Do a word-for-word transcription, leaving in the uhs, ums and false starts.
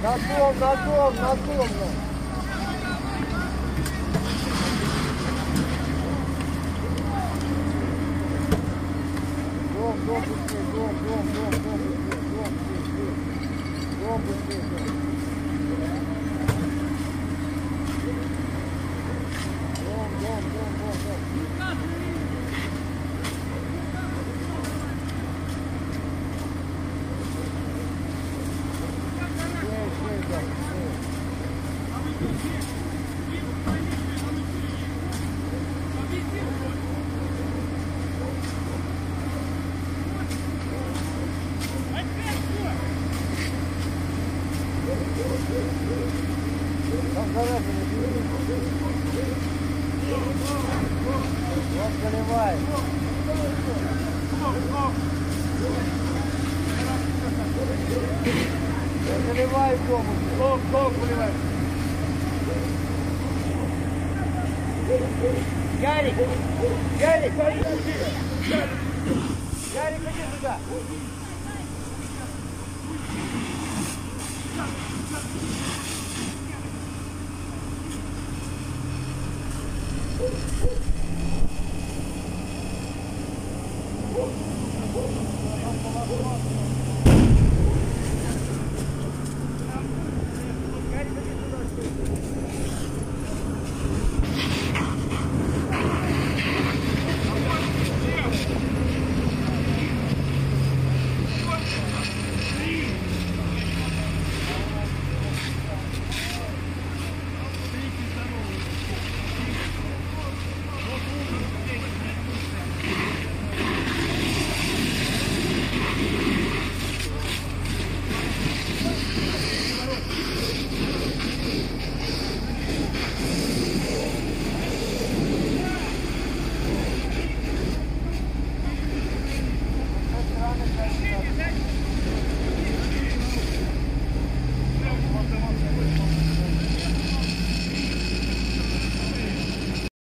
На дом, на дом, на дом. Дом, дом, быстрее, дом, дом, дом, дом, быстрее, дом, быстрее, дом, быстрее, дом. Дом, дом, дом, дом, дом. Вот заливай. Заливай в дом. Дом, дом заливай. Ярик! Ярик! Ярик, иди сюда!